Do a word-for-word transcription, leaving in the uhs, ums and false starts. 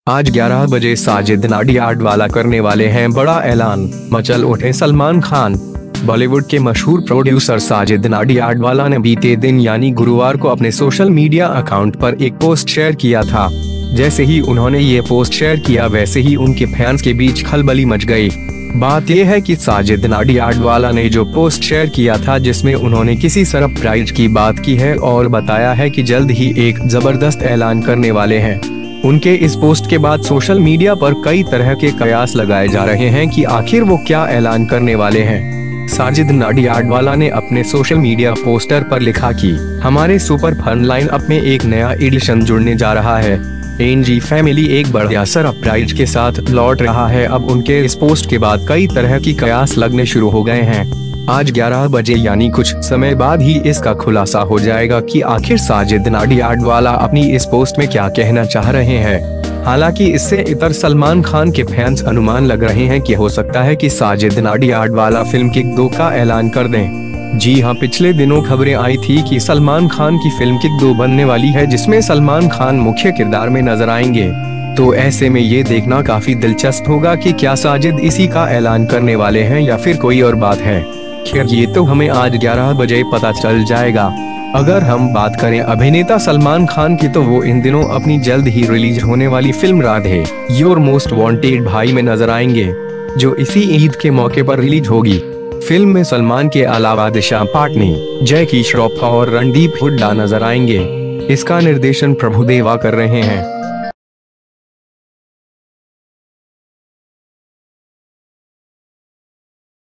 आज ग्यारह बजे साजिद नाडियाडवाला करने वाले हैं बड़ा ऐलान, मचल उठे सलमान खान। बॉलीवुड के मशहूर प्रोड्यूसर साजिद नाडियाडवाला ने बीते दिन यानी गुरुवार को अपने सोशल मीडिया अकाउंट पर एक पोस्ट शेयर किया था। जैसे ही उन्होंने ये पोस्ट शेयर किया वैसे ही उनके फैंस के बीच खलबली मच गई। बात यह है कि साजिद नाडियाडवाला ने जो पोस्ट शेयर किया था जिसमें उन्होंने किसी सरप्राइज की बात की है और बताया है कि जल्द ही एक जबरदस्त ऐलान करने वाले हैं। उनके इस पोस्ट के बाद सोशल मीडिया पर कई तरह के कयास लगाए जा रहे हैं कि आखिर वो क्या ऐलान करने वाले हैं। साजिद नाडियाडवाला ने अपने सोशल मीडिया पोस्टर पर लिखा कि हमारे सुपर फन लाइनअप में एक नया एडिशन जुड़ने जा रहा है। एनजी फैमिली एक बढ़िया सरप्राइज के साथ लौट रहा है। अब उनके इस पोस्ट के बाद कई तरह की कयास लगने शुरू हो गए हैं। आज ग्यारह बजे यानी कुछ समय बाद ही इसका खुलासा हो जाएगा कि आखिर साजिद नाडियाडवाला अपनी इस पोस्ट में क्या कहना चाह रहे हैं। हालांकि इससे इतर सलमान खान के फैंस अनुमान लग रहे हैं कि हो सकता है कि साजिद नाडियाडवाला फिल्म किक दो का ऐलान कर दें। जी हां, पिछले दिनों खबरें आई थी कि सलमान खान की फिल्म किक दो बनने वाली है जिसमें सलमान खान मुख्य किरदार में नजर आएंगे। तो ऐसे में ये देखना काफी दिलचस्प होगा कि क्या साजिद इसी का ऐलान करने वाले हैं या फिर कोई और बात है। खैर ये तो हमें आज ग्यारह बजे पता चल जाएगा। अगर हम बात करें अभिनेता सलमान खान की तो वो इन दिनों अपनी जल्द ही रिलीज होने वाली film Radhe your most wanted Bhai में नजर आएंगे, जो इसी ईद के मौके पर रिलीज होगी। फिल्म में सलमान के अलावा दिशा पाटनी, जैकी श्रॉफ और रणदीप हुड्डा नजर आएंगे। इसका निर्देशन प्रभुदेवा कर रहे हैं।